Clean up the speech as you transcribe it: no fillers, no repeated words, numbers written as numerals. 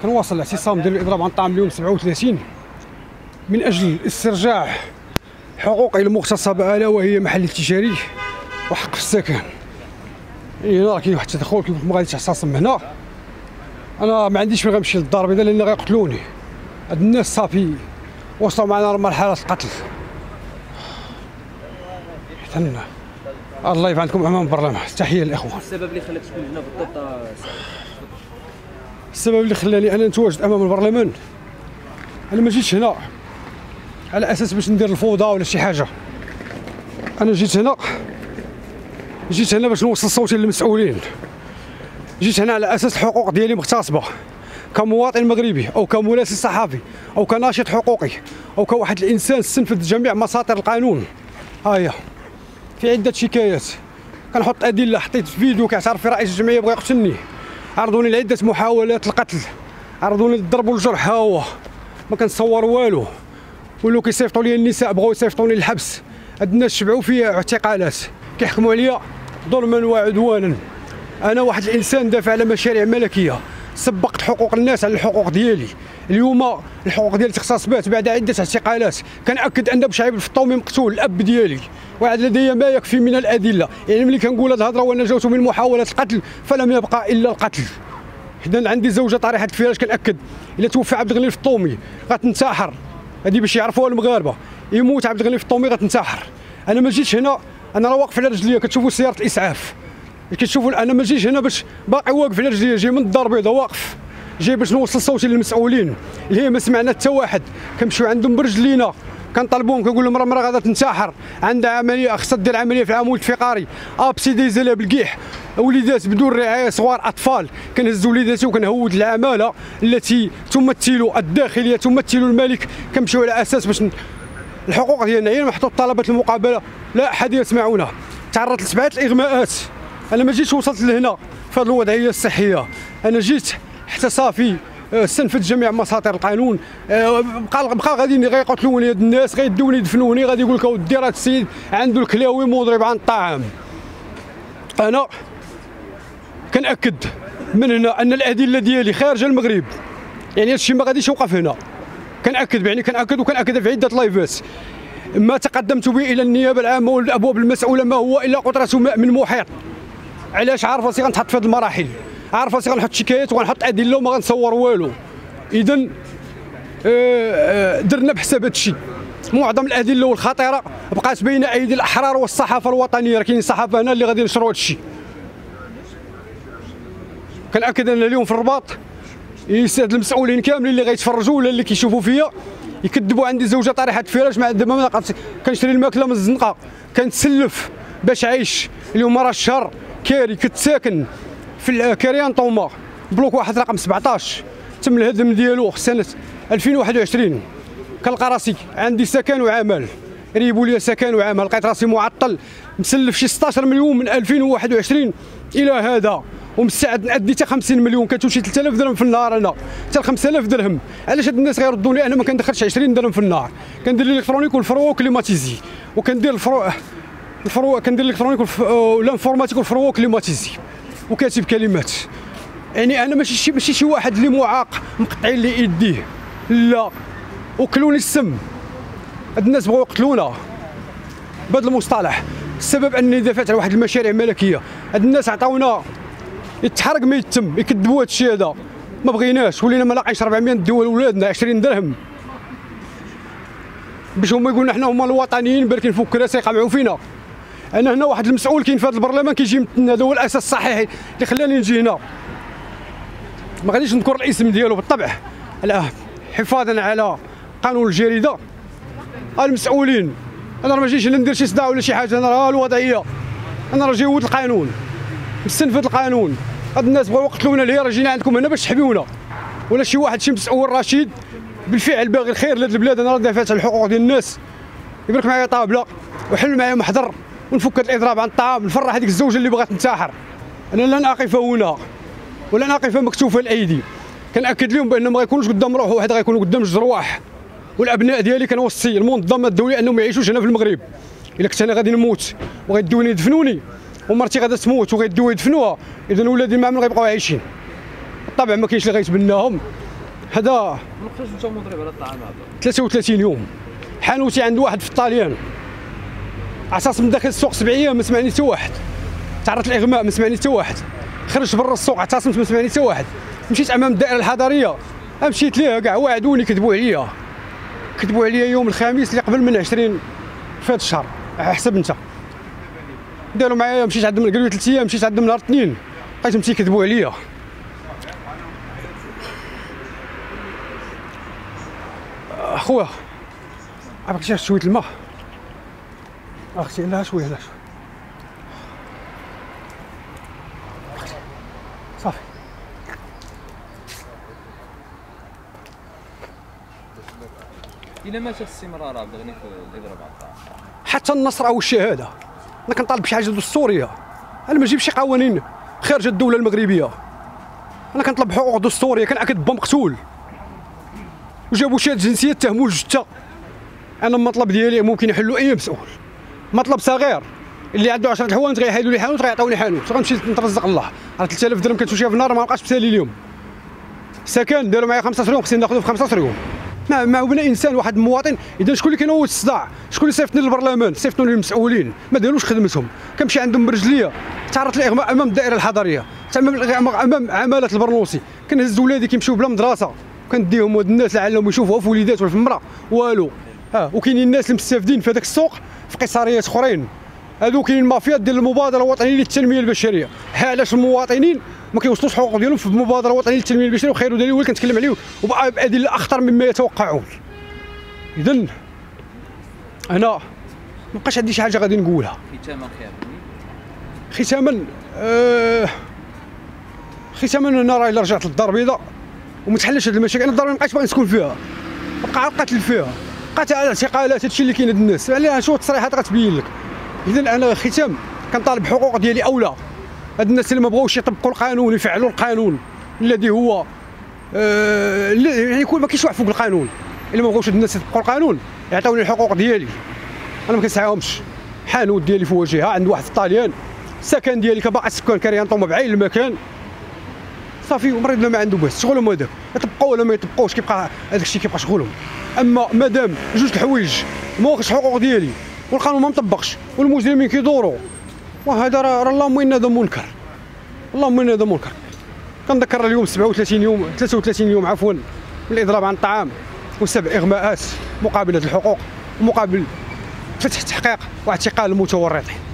كنواصل الاعتصام ديال الاضراب عن الطعام اليوم 37 من اجل استرجاع حقوقي المغتصبه، الا وهي محل التجاري وحق في السكن. هنا راه كاين واحد التدخل كيف ما غاديش اعتصم هنا. انا ما عنديش فين غنمشي للدار البيضاء لان غيقتلوني. هاد الناس صافي وصلوا معنا لمرحله القتل. حتى الله يبعد عنكم امام البرلمان. تحيه للاخوان. السبب اللي خلاك تكون هنا بالضبط؟ السبب اللي خلاني انا نتواجد امام البرلمان، انا ما جيتش هنا على اساس باش ندير الفوضى ولا شي حاجه. انا جيت هنا باش نوصل صوتي للمسؤولين. جيت هنا على اساس الحقوق ديالي مغتصبه كمواطن مغربي او كمراسل صحفي او كناشط حقوقي او كواحد الانسان استنفذ جميع مساطر القانون. هيا في عده شكايات كنحط ادله، حطيت فيديو كيعترف في رئيس الجمعيه بغى يقتلني، عرضوني لعده محاولات القتل، عرضوني للضرب والجرح. ها هو ما كنصور والو، ولاو كيصيفطوا لي النساء، بغاو يصيفطوني للحبس. هاد الناس شبعوا في اعتقالات، كيحكموا عليا ظلما وعدوانا. انا واحد الانسان دافع على مشاريع ملكيه، سبقت حقوق الناس على الحقوق ديالي. اليوم الحقوق ديالي تغتصبات بعد عده اعتقالات. كنأكد ان بشعيب الفطومي مقتول، الاب ديالي، وعد لدي ما يكفي من الادله. يعني ملي كنقول هاد الهضره ونجوت من محاوله القتل فلم يبقى الا القتل. حنا عندي زوجه طريحه الفراش، كنأكد الا توفى عبد الغني الفطومي غتنتحر. هذه باش يعرفوها المغاربه، يموت عبد الغني الفطومي غتنتحر. انا ما جيتش هنا، انا راه واقف على رجليا، كتشوفوا سياره الاسعاف، كتشوفوا انا ما جيتش هنا باش باقي واقف على رجليا، جاي من الدار البيضاء واقف، جاي باش نوصل صوتي للمسؤولين اللي هي ما سمعنا حتى واحد. كنمشيو عندهم برجلينا كنطلبوهم، كنقول لهم راه غادا تنتحر، عندها عمليه، خصها دير عمليه في العمود الفقري، ابسي ديزيلها بالكيح، وليدات بدون رعايه، صغار اطفال. كنهز وليداتي وكنهود العماله التي تمثل الداخليه، تمثل الملك. كنمشيو على اساس باش الحقوق ديالنا هي محطوط طلبات المقابله، لا احد يسمعونا. تعرضت لسبعه الاغماءات. انا ما جيتش وصلت لهنا في هذه الوضعيه الصحيه، انا جيت حتى صافي استنفذ جميع مساطر القانون. بقى غادي غيقتلوني هاد الناس، غيدوني يدفنوني، غادي يقول لك اودي راه السيد عنده الكلاوي مضرب عن الطعام. انا كنأكد من هنا ان الادله ديالي خارج المغرب، يعني هادشي ما غاديش يوقف هنا. كنأكد يعني كنأكد في عده لايفات. ما تقدمت به الى النيابه العامه والابواب المسؤوله ما هو الا قطره ماء من محيط. علاش؟ عارف راسي غنتحط في هذه المراحل، عارف راسي غنحط شكايات وغنحط ادله وما غنصور والو. اذا درنا بحساب هذا الشيء. معظم الادله والخطيره بقات بين ايدي الاحرار والصحافه الوطنيه، راه كاين صحافه هنا اللي غادي ينشروا هذا الشيء. كنأكد ان اليوم في الرباط يسعد المسؤولين كاملين اللي غيتفرجوا ولا اللي كيشوفوا فيا يكذبوا. عندي زوجه طريحه فراش، مع دابا ما كنشري الماكله من الزنقه، كنتسلف باش عايش. اليوم راه الشهر كاري، كنت ساكن في كريان طوما بلوك واحد رقم 17، تم الهدم ديالو سنه 2021. كنلقى راسي عندي سكن وعمل، ريبوا لي سكن وعمل، لقيت راسي معطل مسلف شي 16 مليون من 2021 الى هذا، ومستعد نادي حتى 50 مليون. كتمشي 3000 درهم في النهار، انا حتى 5000 درهم. علاش هاد الناس غيردوني؟ انا ما كندخلش 20 درهم في النهار، كندير الالكترونيك والفرو كليماتيزي، وكندير الفرو كندير الالكترونيك والانفورماتيك والفرو كليماتيزي، وكاتب كلمات. يعني انا ماشي شي واحد اللي معاق مقطعين لي يديه، لا، وكلوني السم. هاد الناس بغاو يقتلونا بهذا المصطلح. السبب اني دافعت على واحد المشاريع ملكيه. هاد الناس عطاونا يتحرق ما يتم، يكذبوا هذا الشيء هذا، ما بغيناش. ولينا ما لاقيش 400 ديال ولادنا 20 درهم باش هما يقولوا حنا هما الوطنيين باركين فوق كراسي يقمعوا فينا. انا هنا واحد المسؤول كاين في هذا البرلمان كيجي يمثلنا، هذا هو الاساس الصحيح اللي خلاني نجي هنا. ما غاديش نذكر الاسم ديالو بالطبع، لا، حفاظا على قانون الجريده. المسؤولين، انا ما جيتش ندير شي صداع ولا شي حاجه، انا راه الوضعيه، انا راه جاي نود القانون، نستنفذ القانون. هاد الناس بغاو يقتلونا ليه؟ راه جينا عندكم هنا باش تحميونا، ولا شي واحد شي مسؤول رشيد بالفعل باغي الخير لهاد البلاد. انا راه دافعت على الحقوق ديال الناس. يبرك معايا طابله وحل معايا محضر ونفك هاد الاضراب عن الطعام، نفرح هذيك الزوجه اللي بغات تنتحر. انا لن اقف هنا ولن اقف مكتوف الايدي. كنأكد لهم بان ما غيكونوش قدام روح واحد، غيكونوا قدام جوج رواح. والابناء ديالي كنوصي المنظمه الدوليه انهم ما يعيشوش هنا في المغرب. الا كنت انا غادي نموت وغيدوني يدفنوني، ومرتي غادا تموت وغيدوها يدفنوها، اذا ولادي ما غيبقاو عايشين. بالطبع ما كاينش اللي غيتبناهم، هذا ما نقدروش نتاو مضرب على الطعام هذا 33 يوم. حانوتي عند واحد في الطاليان على اساس من داخل السوق 7 ايام ما سمعني حتى واحد. تعرضت للاغماء ما سمعني حتى واحد. خرجت برا السوق اعتصمت ما سمعني حتى واحد. مشيت امام الدائره الحضريه مشيت ليها كاع وعدوني كذبوا عليا. كذبوا عليا يوم الخميس اللي قبل من 20 في هذا الشهر. حسب انت داروا معايا. مشيت عندهم قالوا لي 3 ايام. مشيت عندهم نهار الاثنين لقيتهم تيكذبوا عليا. اخويا عباك شويه الماء اختي. لا شويه لا صافي. الى متى استمرار عبد الغني في الاضراب على الطعام؟ حتى النصر او الشهاده. انا كنطالب بشي حاجه دستوريه. انا ما نجيبش شي قوانين خارج الدوله المغربيه. انا كنطلب حقوق دستوريه. كنعكد با مقتول وجابوا شهاده جنسيه اتهموا الجثه. انا المطلب ديالي ممكن يحلوا اي مسؤول. مطلب صغير اللي عنده 10 الحوانت غيحيدوا لي حانوت غيعطيوني حانوت غنمشي نترزق الله. راه 3000 درهم كتمشي في النهار ما بقاش بسالي اليوم. سكن داروا معايا 15 يوم خصني ناخذه في 15 يوم. ما بنا انسان واحد المواطن. اذا شكون اللي كينوض الصداع؟ شكون اللي صيفطني للبرلمان؟ صيفطوني للمسؤولين ما داروش خدمتهم. كنمشي عندهم برجليه. تعرضت لاغماء امام الدائره الحضريه امام عماله البرنوسي. كنهز ولادي كيمشيو بلا مدرسه كنديهم هاد الناس لعلهم يشوفوها في وليدات وفي المراه والو. وكاينين الناس المستافدين في هذاك السوق في قيصريات اخرين. هادو كاينين مافيا ديال المبادره الوطنيه للتنميه البشريه. علاش المواطنين ما كيوصلوش حقوق ديالهم في المبادره الوطنيه للتنميه البشريه وخير دليل هو اللي كنتكلم عليه وبادله اخطر مما يتوقعون. اذا انا ما بقاش عندي شي حاجه غادي نقولها. ختاما ختاما ختاما انا راه الا رجعت للدار البيضاء وما تحلش هاد المشاكل. انا الدار ما بقيتش باغي نسكن فيها. بقى القتل فيها. قتل الاعتقالات هادشي اللي كاين هاد الناس عليها شو التصريحات غتبين لك. اذا انا ختام كنطالب بحقوق ديالي اولى. هاد الناس اللي ما بغاوش يطبقوا القانون يفعلوا القانون الذي هو يعني يكون ما كاينش واحد فوق القانون. الا ما بغاوش هاد الناس يطبقوا القانون يعطيوني الحقوق ديالي. انا ما كنسعاهمش. حانوت ديالي في وجهها عند واحد في الطاليان. السكن ديالي كباقي السكان كريانطوما بعين المكان صافي. ومريضنا ما عنده باس شغلهم هذاك يطبقوا ولا ما يطبقوش كيبقى هذاك الشيء كيبقى شغلهم. اما مادام جوج الحوايج ما واخدش الحقوق ديالي والقانون ما مطبقش والمجرمين كيدوروا وهذا راه اللهم ان هذا منكر. اللهم ان هذا منكر. كنذكر اليوم 37 يوم 33 يوم عفوا من الاضراب عن الطعام وسبع اغماءات مقابل هذه الحقوق ومقابل فتح تحقيق واعتقال المتورطين.